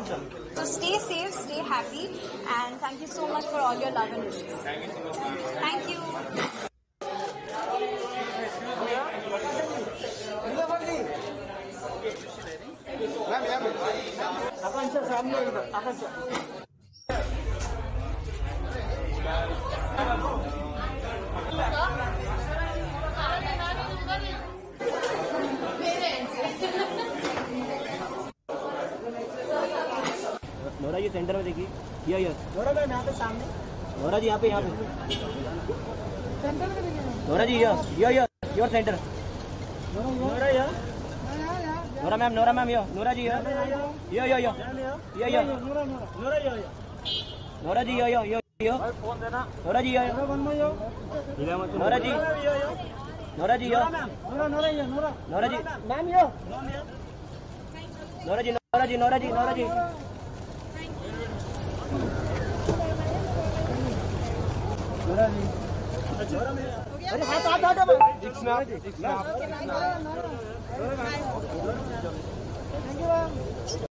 So stay safe, stay happy, and thank you so much for all your love and wishes. Thank you. Nora ji centre में देखिए, ये Nora ma'am यहाँ पे सामने, Nora जी यहाँ पे सेंटर में देखिए। Nora ji your centre, Nora यार, Nora ma'am Nora ji Nora ji phone देना। Nora ji Nora ji ma'am yo, Nora ji अरे हाथ Okay, bye.